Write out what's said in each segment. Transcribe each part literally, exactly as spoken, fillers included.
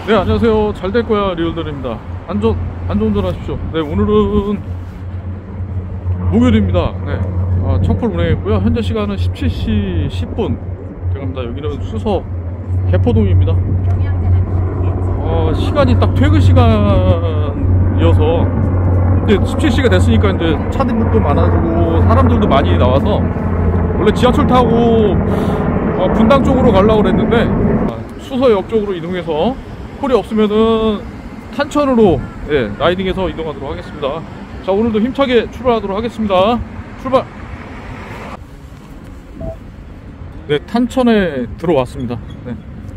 네, 안녕하세요. 잘 될 거야 리얼들입니다. 안전 안전운전 하십시오. 네, 오늘은 목요일입니다. 네, 아, 첫풀 운행했고요. 현재 시간은 십칠 시 십 분 돼갑니다. 여기는 수서 개포동입니다. 어, 시간이 딱 퇴근 시간이어서 이제 십칠 시가 됐으니까 이제 차들도 많아지고 사람들도 많이 나와서, 원래 지하철 타고 어, 분당 쪽으로 가려고 그랬는데 아, 수서역 쪽으로 이동해서 콜이 없으면은 탄천으로, 예, 라이딩해서 이동하도록 하겠습니다. 자, 오늘도 힘차게 출발하도록 하겠습니다. 출발! 네, 탄천에 들어왔습니다. 네.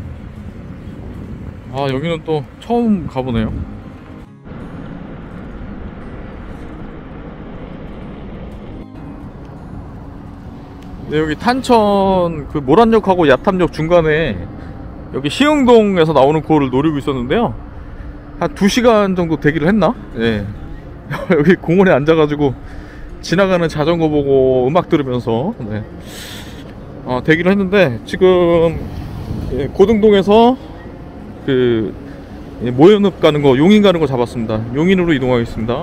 아, 여기는 또 처음 가보네요. 네, 여기 탄천 그 모란역하고 야탐역 중간에 여기 시흥동에서 나오는 콜을 노리고 있었는데요. 한 두 시간 정도 대기를 했나? 네. 여기 공원에 앉아가지고 지나가는 자전거 보고 음악 들으면서, 네, 어, 대기를 했는데 지금, 예, 고등동에서 그, 예, 모연읍 가는 거, 용인 가는 거 잡았습니다. 용인으로 이동하겠습니다.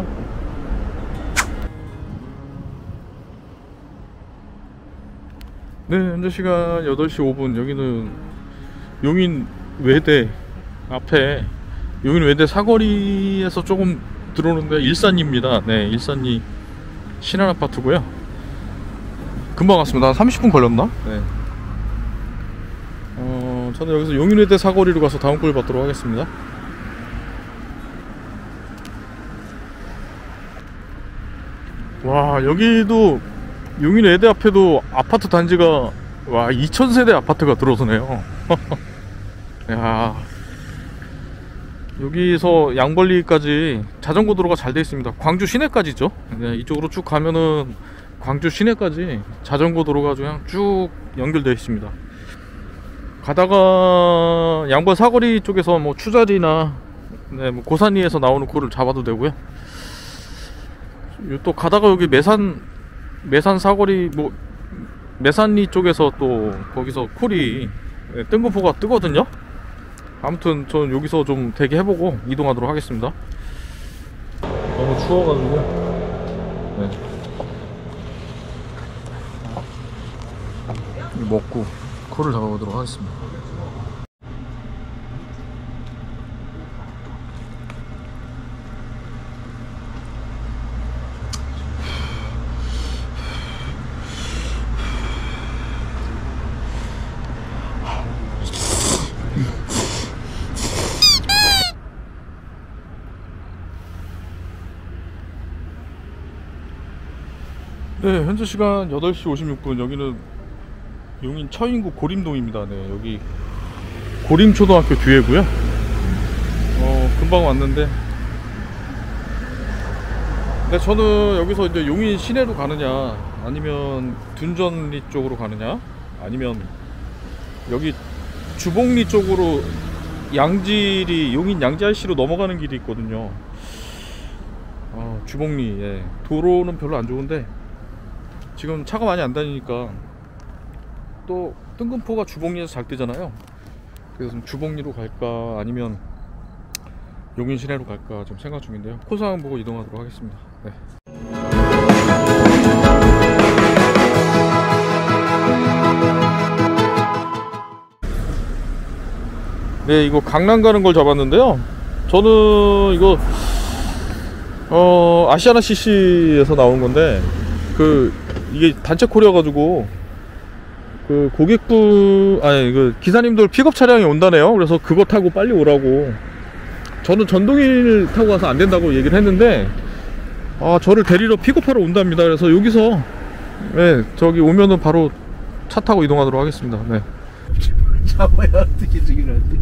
네, 현재 시간 여덟 시 오 분. 여기는 용인 외대 앞에, 용인 외대 사거리에서 조금 들어오는데 일산리입니다. 네, 일산리 신한아파트고요. 금방 왔습니다. 한 삼십 분 걸렸나? 네. 어, 저는 여기서 용인 외대 사거리로 가서 다음 걸 받도록 하겠습니다. 와, 여기도 용인 외대 앞에도 아파트 단지가, 와, 이천 세대 아파트가 들어서네요. 야, 여기서 양벌리까지 자전거 도로가 잘 되어 있습니다. 광주 시내까지죠. 네, 이쪽으로 쭉 가면은 광주 시내까지 자전거 도로가 그냥 쭉 연결되어 있습니다. 가다가 양벌 사거리 쪽에서 뭐 추자리나, 네, 뭐 고산리에서 나오는 콜을 잡아도 되고요. 또 가다가 여기 매산 매산 사거리, 뭐 매산리 쪽에서 또 거기서 콜이, 네, 뜬금포가 뜨거든요. 아무튼 전 여기서 좀 대기해보고 이동하도록 하겠습니다. 너무 추워가지고, 네, 먹고 콜을 잡아보도록 하겠습니다. 네, 현재 시간 여덟 시 오십육 분. 여기는 용인 처인구 고림동입니다. 네, 여기 고림초등학교 뒤에고요. 어, 금방 왔는데, 네, 저는 여기서 이제 용인 시내로 가느냐, 아니면 둔전리 쪽으로 가느냐, 아니면 여기 주봉리 쪽으로 양지리, 용인 양지알씨로 넘어가는 길이 있거든요. 어, 주봉리, 예. 도로는 별로 안 좋은데 지금 차가 많이 안 다니니까 또 뜬금포가 주봉리에서 잘 뜨잖아요. 그래서 좀 주봉리로 갈까 아니면 용인 시내로 갈까 좀 생각 중인데요. 코상황 보고 이동하도록 하겠습니다. 네. 네, 이거 강남 가는 걸 잡았는데요. 저는 이거 어 아시아나 씨씨에서 나온 건데, 그 이게 단체 콜이어가지고 그 고객분, 아니 그 기사님들 픽업 차량이 온다네요. 그래서 그거 타고 빨리 오라고. 저는 전동일 타고 가서 안 된다고 얘기를 했는데, 아, 저를 데리러 픽업하러 온답니다. 그래서 여기서, 네, 저기 오면은 바로 차 타고 이동하도록 하겠습니다. 네. 잡아야 어떻게 저기를 하지?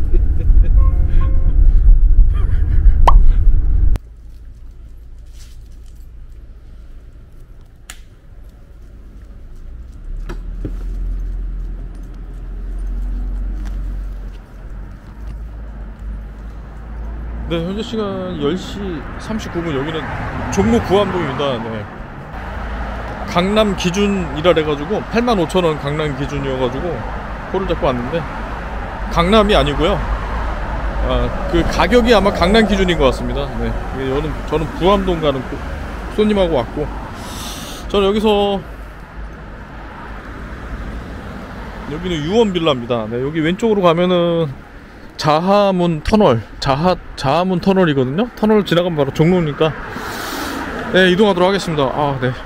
네, 현재 시간 열 시 삼십구 분. 여기는 종로 구암동입니다. 네. 강남 기준이라 해가지고 팔만 오천 원 강남 기준이어가지고 콜을 잡고 왔는데, 강남이 아니고요. 아, 그 가격이 아마 강남 기준인 것 같습니다. 네, 저는, 저는 부암동 가는 손님하고 왔고, 저는 여기서 여기는 유원빌라입니다. 네, 여기 왼쪽으로 가면은 자하문 터널, 자하 자하문 터널이거든요. 터널 지나가면 바로 종로니까 네, 이동하도록 하겠습니다. 아, 네.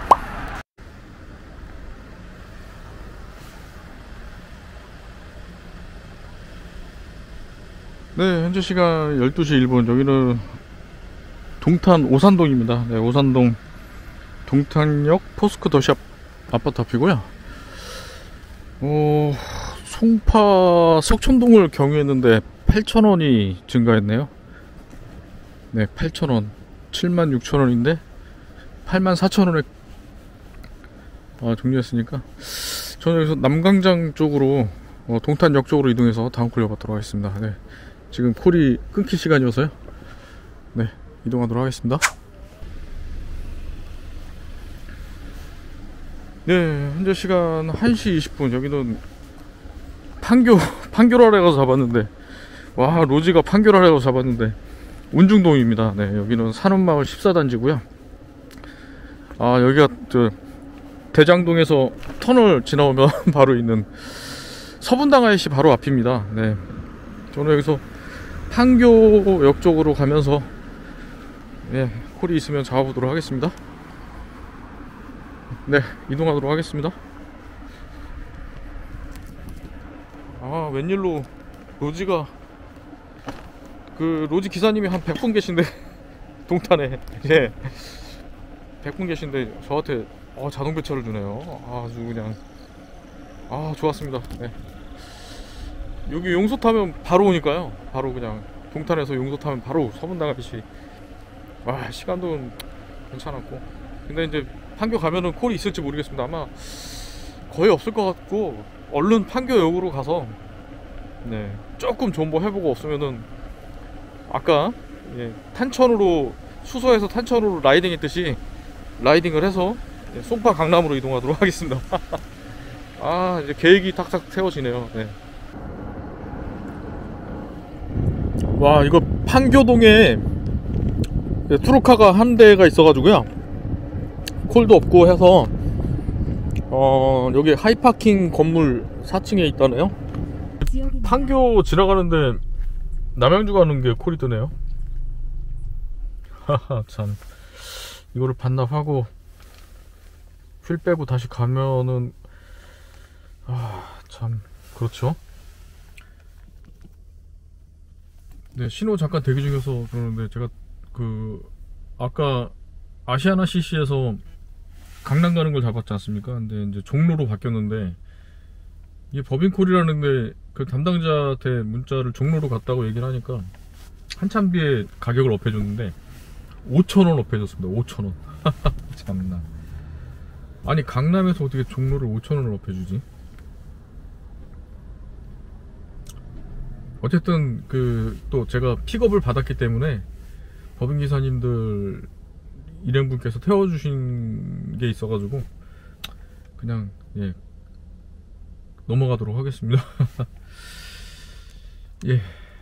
네, 현재 시간 열두 시 일 분. 여기는 동탄 오산동입니다. 네, 오산동 동탄역 포스코 더샵 아파트 앞이고요. 어, 송파 석촌동을 경유했는데 팔천 원이 증가했네요. 네, 팔천 원. 칠만 육천 원인데 팔만 사천 원에 어, 종료했으니까 저는 여기서 남광장 쪽으로 어, 동탄역 쪽으로 이동해서 다음 콜 이어받도록 하겠습니다. 네, 지금 콜이 끊길 시간이어서요. 네, 이동하도록 하겠습니다. 네, 현재 시간 한 시 이십 분. 여기는 판교, 판교라래 가서 잡았는데, 와, 로지가 판교라래 가서 잡았는데, 운중동입니다. 네, 여기는 산업마을 십사 단지고요. 아, 여기가, 저, 대장동에서 터널 지나오면 바로 있는 서분당아이씨 바로 앞입니다. 네. 저는 여기서 판교역 쪽으로 가면서, 예, 콜이 있으면 잡아보도록 하겠습니다. 네, 이동하도록 하겠습니다. 아, 웬일로 로지가 그 로지 기사님이 한 백 분 계신데 동탄에 예 백 분 계신데 저한테 어, 자동 배차를 주네요. 아주 그냥 아, 좋았습니다. 네. 여기 용소 타면 바로 오니까요. 바로 그냥 동탄에서 용소 타면 바로 서분당아이씨. 와, 시간도 괜찮았고, 근데 이제 판교 가면은 콜이 있을지 모르겠습니다. 아마 거의 없을 것 같고, 얼른 판교역으로 가서 네, 조금 존버 해보고 없으면은 아까 예, 탄천으로 수서에서 탄천으로 라이딩 했듯이 라이딩을 해서 예, 송파 강남으로 이동하도록 하겠습니다. 아, 이제 계획이 탁탁 세워지네요. 네. 와, 이거 판교동에 투루카가 한 대가 있어가지고요, 콜도 없고 해서 어, 여기 하이파킹 건물 사 층에 있다네요. 판교 지나가는데 남양주 가는 게 콜이 뜨네요. 하하, 참, 이거를 반납하고 휠 빼고 다시 가면은 아, 참 그렇죠. 네, 신호 잠깐 대기 중이어서 그러는데, 제가 그 아까 아시아나 씨씨에서 강남 가는 걸 잡았지 않습니까? 근데 이제 종로로 바뀌었는데, 이게 법인콜이라는데 그 담당자한테 문자를 종로로 갔다고 얘기를 하니까 한참 뒤에 가격을 업해줬는데 오천 원 업해줬습니다. 오천 원. 참나. 아니, 강남에서 어떻게 종로를 오천 원을 업해주지? 어쨌든 그 또 제가 픽업을 받았기 때문에 법인기사님들 일행분께서 태워주신 게 있어가지고 그냥 예 넘어가도록 하겠습니다. 예,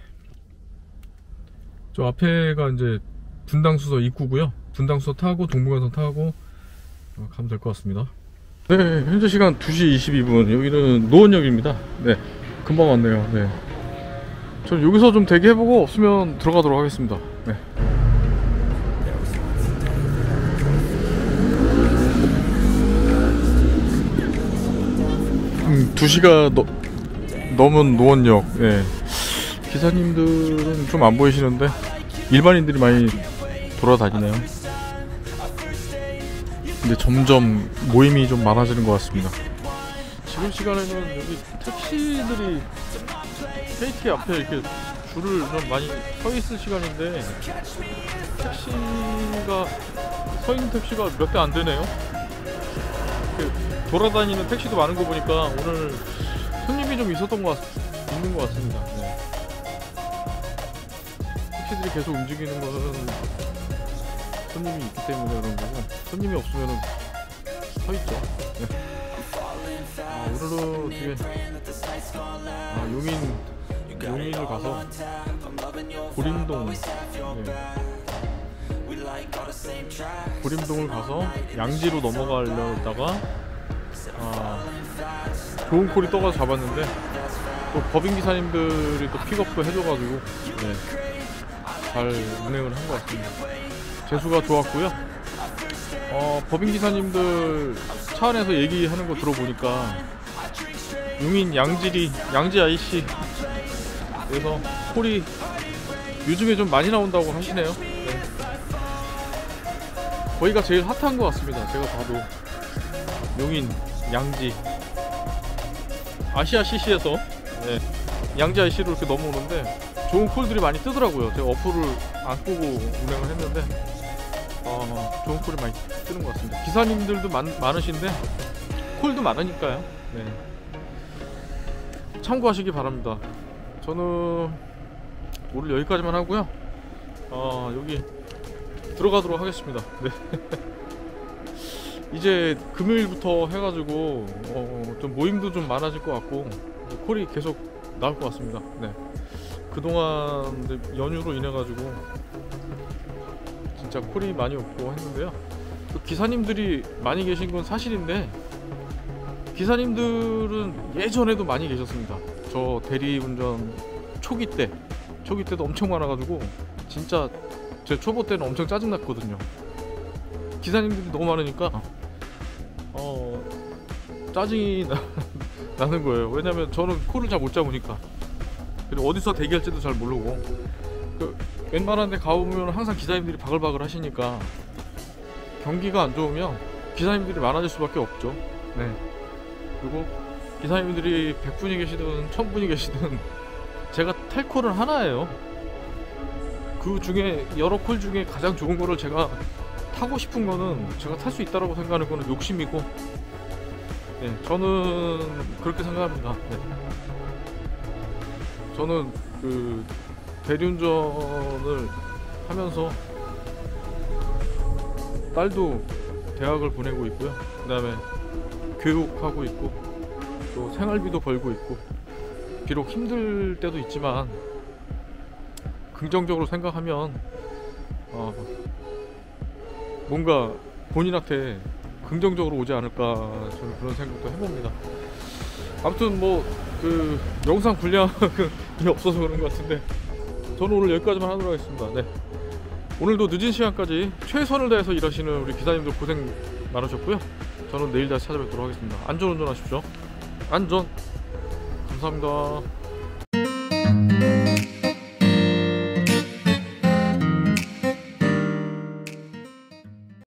저 앞에가 이제 분당수서 입구고요. 분당수서 타고 동부간선 타고 가면 될 것 같습니다. 네, 현재 시간 두 시 이십이 분. 여기는 노원역입니다. 네, 금방 왔네요. 네, 저 여기서 좀 대기해보고 없으면 들어가도록 하겠습니다. 네. 음, 두 시가 너, 넘은 노원역. 예. 기사님들은 좀 안 보이시는데 일반인들이 많이 돌아다니네요. 근데 점점 모임이 좀 많아지는 것 같습니다. 지금 시간에는 여기 택시들이 케이티 앞에 이렇게 줄을 좀 많이 서 있을 시간인데, 택시가 서 있는 택시가 몇 대 안 되네요. 돌아다니는 택시도 많은 거 보니까 오늘 손님이 좀 있었던 것 같, 있는 것 같습니다. 네. 택시들이 계속 움직이는 것은 손님이 있기 때문에 그런 거고, 손님이 없으면 서 있죠. 네. 아, 오늘은 되게 아, 용인 용인을 가서 구림동, 네. 구림동을 가서 양지로 넘어가려다가 아, 좋은 콜이 떠가서 잡았는데 또 법인 기사님들이 또 픽업도 해줘가지고 네, 잘 운행을 한 것 같습니다. 재수가 좋았고요. 어, 법인 기사님들 차 안에서 얘기하는 거 들어보니까 용인 양지리 양지 아이씨에서 콜이 요즘에 좀 많이 나온다고 하시네요. 네. 거기가 제일 핫한 것 같습니다. 제가 봐도 용인 양지 아시아 씨씨에서 네, 양지 아이씨로 이렇게 넘어오는데 좋은 콜들이 많이 뜨더라고요. 제가 어플을 안 끄고 운행을 했는데 어, 좋은 콜이 많이 뜨는 것 같습니다. 기사님들도 많, 많으신데 콜도 많으니까요. 네. 참고하시기 바랍니다. 저는 오늘 여기까지만 하고요. 어, 여기 들어가도록 하겠습니다. 네. 이제 금요일부터 해가지고 어, 좀 모임도 좀 많아질 것 같고 콜이 계속 나올 것 같습니다. 네. 그동안 이제 연휴로 인해 가지고 진짜 콜이 많이 없고 했는데요. 또 기사님들이 많이 계신 건 사실인데 기사님들은 예전에도 많이 계셨습니다. 저 대리운전 초기 때 초기 때도 엄청 많아가지고 진짜 제 초보 때는 엄청 짜증났거든요. 기사님들이 너무 많으니까 어 짜증이 나, 나는 거예요. 왜냐면 저는 콜을 잘 못 잡으니까. 그리고 어디서 대기할지도 잘 모르고 그 웬만한 데 가보면 항상 기사님들이 바글바글 하시니까 경기가 안 좋으면 기사님들이 많아질 수밖에 없죠. 네. 그리고 기사님들이 백 분이 계시든 천 분이 계시든 제가 탈 콜은 하나예요. 그 중에 여러 콜 중에 가장 좋은 거를 제가 타고 싶은 거는 제가 탈 수 있다라고 생각하는 거는 욕심이고 네, 저는 그렇게 생각합니다. 네. 저는 그 대리운전을 하면서 딸도 대학을 보내고 있고요. 그 다음에 교육하고 있고 또 생활비도 벌고 있고 비록 힘들 때도 있지만 긍정적으로 생각하면 어 뭔가 본인한테 긍정적으로 오지 않을까 저는 그런 생각도 해봅니다. 아무튼 뭐 그 영상 분량이 없어서 그런 것 같은데 저는 오늘 여기까지만 하도록 하겠습니다. 네. 오늘도 늦은 시간까지 최선을 다해서 일하시는 우리 기사님들 고생 많으셨고요. 저는 내일 다시 찾아뵙도록 하겠습니다. 안전운전 하십시오. 안전. 감사합니다.